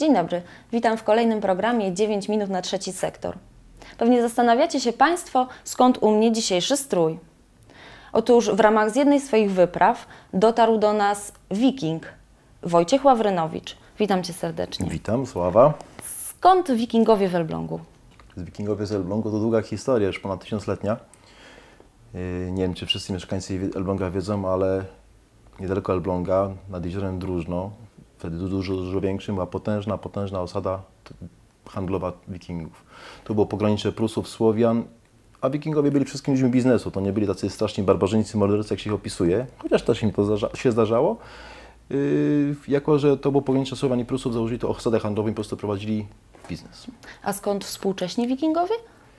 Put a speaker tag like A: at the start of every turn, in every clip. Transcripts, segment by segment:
A: Dzień dobry, witam w kolejnym programie 9 minut na trzeci sektor. Pewnie zastanawiacie się Państwo, skąd u mnie dzisiejszy strój. Otóż w ramach z jednej z swoich wypraw dotarł do nas wiking, Wojciech Ławrynowicz. Witam Cię serdecznie.
B: Witam, Sława.
A: Skąd wikingowie w Elblągu?
B: Wikingowie z Elblągu to długa historia, już ponad 1000-letnia. Nie wiem, czy wszyscy mieszkańcy Elbląga wiedzą, ale niedaleko Elbląga, nad jeziorem Drużno, wtedy dużo większym, była potężna osada handlowa wikingów. To było pogranicze Prusów, Słowian, a wikingowie byli wszystkim ludźmi biznesu. To nie byli tacy straszni barbarzyńcy, mordercy, jak się ich opisuje, chociaż też im to się zdarzało. Jako że to było pogranicze Słowian i Prusów, założyli to osadę handlową i po prostu prowadzili biznes.
A: A skąd współcześni wikingowie?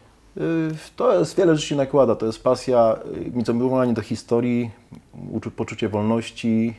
B: To jest wiele rzeczy się nakłada. To jest pasja, miłowanie do historii, poczucie wolności,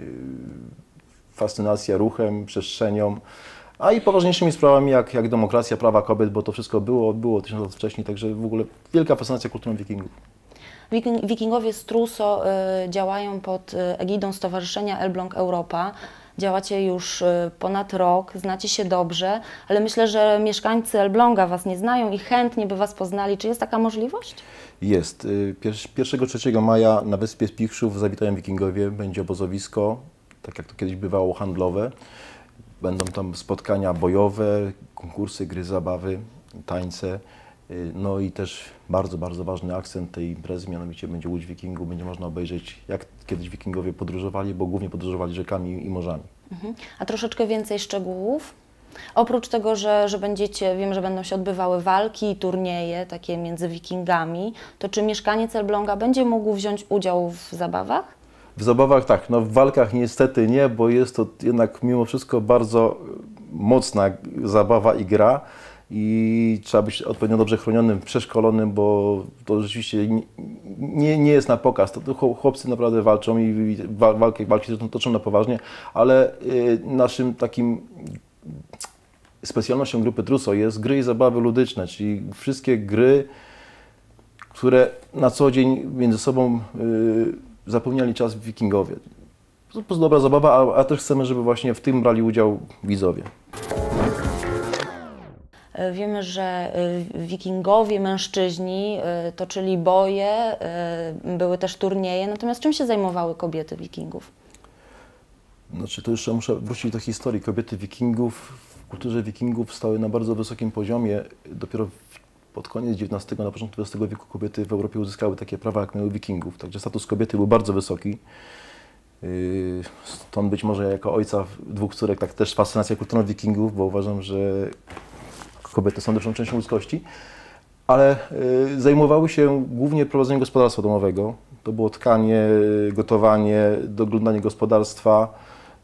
B: fascynacja ruchem, przestrzenią, a i poważniejszymi sprawami jak demokracja, prawa kobiet, bo to wszystko było 1000 lat wcześniej, także w ogóle wielka fascynacja kulturą wikingów.
A: Wikingowie z Truso działają pod egidą Stowarzyszenia Elbląg Europa. Działacie już ponad rok, znacie się dobrze, ale myślę, że mieszkańcy Elbląga Was nie znają i chętnie by Was poznali. Czy jest taka możliwość?
B: Jest. 1-3 maja na wyspie Spichrzów zawitają wikingowie, będzie obozowisko, tak jak to kiedyś bywało, handlowe. Będą tam spotkania bojowe, konkursy, gry, zabawy, tańce. No i też bardzo ważny akcent tej imprezy, mianowicie będzie Łódź Wikingu. Będzie można obejrzeć, jak kiedyś wikingowie podróżowali, bo głównie podróżowali rzekami i morzami.
A: A troszeczkę więcej szczegółów? Oprócz tego, że wiem, że będą się odbywały walki i turnieje takie między wikingami, to czy mieszkaniec Elbląga będzie mógł wziąć udział w zabawach?
B: W zabawach tak, no w walkach niestety nie, bo jest to jednak mimo wszystko bardzo mocna zabawa i gra i trzeba być odpowiednio dobrze chronionym, przeszkolonym, bo to rzeczywiście nie jest na pokaz. To chłopcy naprawdę walczą i walki toczą na poważnie, ale naszym takim specjalnością grupy Truso jest gry i zabawy ludyczne, czyli wszystkie gry, które na co dzień między sobą zapełniali czas wikingowie. To po prostu dobra zabawa, a też chcemy, żeby właśnie w tym brali udział widzowie.
A: Wiemy, że wikingowie, mężczyźni toczyli boje, były też turnieje, natomiast czym się zajmowały kobiety wikingów?
B: Znaczy, to jeszcze muszę wrócić do historii. Kobiety wikingów w kulturze wikingów stały na bardzo wysokim poziomie. Dopiero pod koniec XIX, na początku XX wieku kobiety w Europie uzyskały takie prawa, jak miały wikingów. Także status kobiety był bardzo wysoki. Stąd być może jako ojca 2 córek tak też fascynacja kulturą wikingów, bo uważam, że kobiety są lepszą częścią ludzkości. Ale zajmowały się głównie prowadzeniem gospodarstwa domowego. To było tkanie, gotowanie, doglądanie gospodarstwa.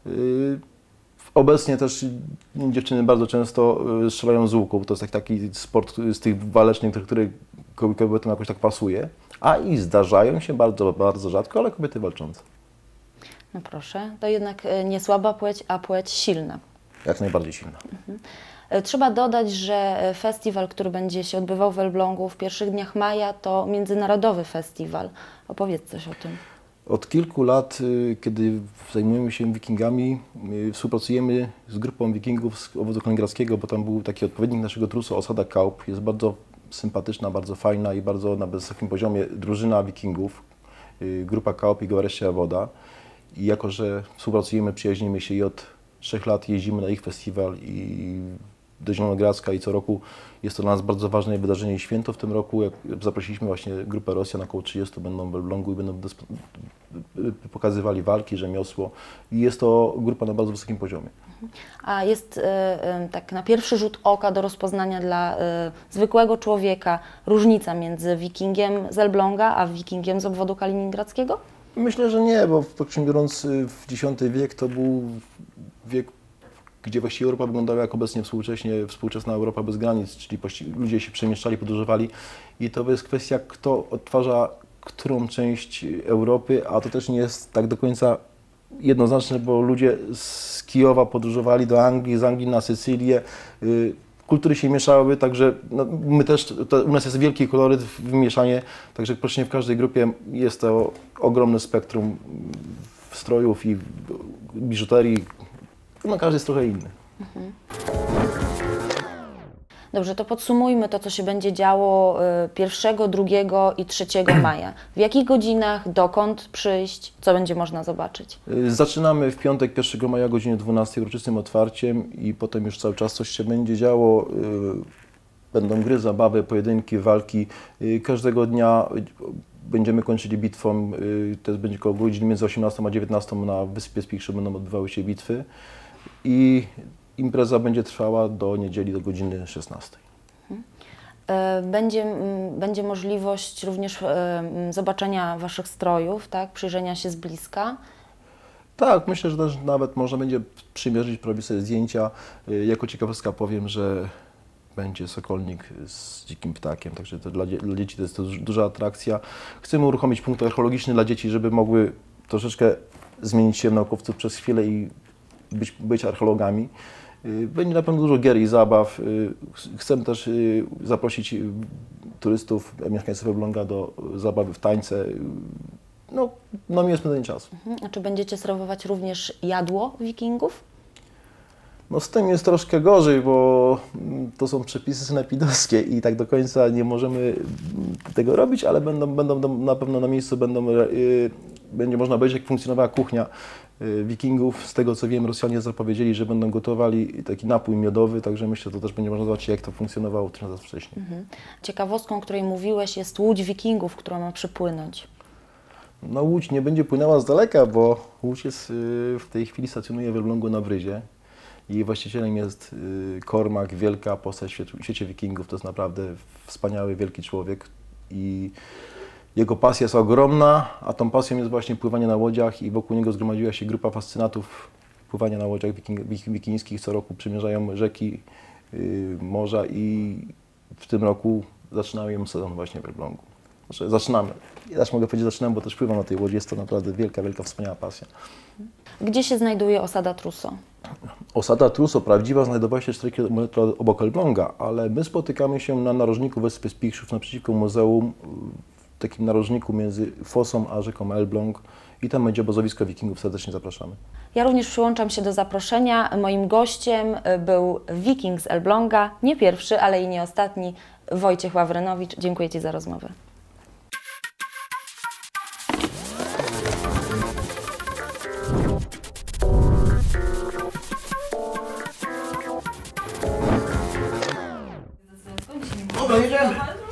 B: Obecnie też dziewczyny bardzo często strzelają z łuku, bo to jest taki sport z tych walecznych, który kobietom jakoś tak pasuje. A i zdarzają się bardzo rzadko, ale kobiety walczące.
A: No proszę, to jednak nie słaba płeć, a płeć silna.
B: Jak najbardziej silna.
A: Trzeba dodać, że festiwal, który będzie się odbywał w Elblągu w pierwszych dniach maja, to międzynarodowy festiwal. Opowiedz coś o tym.
B: Od kilku lat, kiedy zajmujemy się wikingami, współpracujemy z grupą wikingów z obwodu kaliningradzkiego, bo tam był taki odpowiednik naszego Truso, osada Kaup. Jest bardzo sympatyczna, bardzo fajna i bardzo na wysokim poziomie drużyna wikingów, grupa Kaup i Gołębia Woda. I jako, że współpracujemy, przyjaźnimy się i od 3 lat jeździmy na ich festiwal i do Zielonogradzka i co roku jest to dla nas bardzo ważne wydarzenie i święto. W tym roku zaprosiliśmy właśnie grupę Rosjan, około 30 będą w Elblągu i będą pokazywali walki, rzemiosło i jest to grupa na bardzo wysokim poziomie.
A: A jest tak na pierwszy rzut oka do rozpoznania dla zwykłego człowieka różnica między wikingiem z Elbląga a wikingiem z obwodu kaliningradzkiego?
B: Myślę, że nie, bo biorąc w X wiek to był wiek, gdzie właściwie Europa wyglądała jak obecnie współczesna Europa bez granic, czyli ludzie się przemieszczali, podróżowali i to jest kwestia, kto odtwarza którą część Europy, a to też nie jest tak do końca jednoznaczne, bo ludzie z Kijowa podróżowali do Anglii, z Anglii na Sycylię, kultury się mieszały, także no, my też, u nas jest wielki koloryt, wymieszanie, także praktycznie w każdej grupie jest to ogromne spektrum strojów i biżuterii, no każdy jest trochę inny.
A: Dobrze, to podsumujmy to, co się będzie działo 1, 2 i 3 maja. W jakich godzinach, dokąd przyjść, co będzie można zobaczyć?
B: Zaczynamy w piątek 1 maja o godzinie 12 uroczystym otwarciem i potem już cały czas coś się będzie działo. Będą gry, zabawy, pojedynki, walki. Każdego dnia będziemy kończyli bitwą. To będzie koło godziny między 18 a 19 na Wyspie Spichrzy będą odbywały się bitwy. I impreza będzie trwała do niedzieli do godziny 16.
A: Będzie możliwość również zobaczenia Waszych strojów, tak? Przyjrzenia się z bliska.
B: Tak, myślę, że też nawet można będzie przymierzyć, porobić sobie zdjęcia. Jako ciekawostka powiem, że będzie sokolnik z dzikim ptakiem, także to dla dzieci to jest to duża atrakcja. Chcemy uruchomić punkt archeologiczny dla dzieci, żeby mogły troszeczkę zmienić się w naukowców przez chwilę i być archeologami. Będzie na pewno dużo gier i zabaw. Chcemy też zaprosić turystów, mieszkańców Elbląga do zabawy w tańce. No miłe spędzenie czasu.
A: A czy będziecie serwować również jadło wikingów?
B: No z tym jest troszkę gorzej, bo to są przepisy sanepidowskie i tak do końca nie możemy tego robić, ale będą na pewno na miejscu będzie można obejrzeć, jak funkcjonowała kuchnia wikingów. Z tego co wiem, Rosjanie zapowiedzieli, że będą gotowali taki napój miodowy, także myślę, że to też będzie można zobaczyć, jak to funkcjonowało 1000 lat wcześniej.
A: Ciekawostką, o której mówiłeś, jest łódź wikingów, która ma przypłynąć.
B: No łódź nie będzie płynęła z daleka, bo łódź jest w tej chwili stacjonuje w Elblągu na Bryzie. Jej właścicielem jest Cormac, wielka postać w świecie wikingów. To jest naprawdę wspaniały, wielki człowiek i jego pasja jest ogromna, a tą pasją jest właśnie pływanie na łodziach i wokół niego zgromadziła się grupa fascynatów pływania na łodziach wikingskich. Co roku przymierzają rzeki, morza i w tym roku zaczynamy sezon właśnie w Elblągu. Znaczy, zaczynamy. Ja też mogę powiedzieć, zaczynamy, bo też pływam na tej łodzi. Jest to naprawdę wielka, wielka, wspaniała pasja.
A: Gdzie się znajduje osada Truso?
B: Osada Truso prawdziwa znajdowała się 4 km obok Elbląga, ale my spotykamy się na narożniku Wyspy Spichrzów naprzeciwko muzeum, w takim narożniku między Fosą a rzeką Elbląg i tam będzie obozowisko wikingów. Serdecznie zapraszamy.
A: Ja również przyłączam się do zaproszenia. Moim gościem był wiking z Elbląga, nie pierwszy, ale i nie ostatni, Wojciech Ławrynowicz. Dziękuję Ci za rozmowę.
B: Dobra, jedziemy.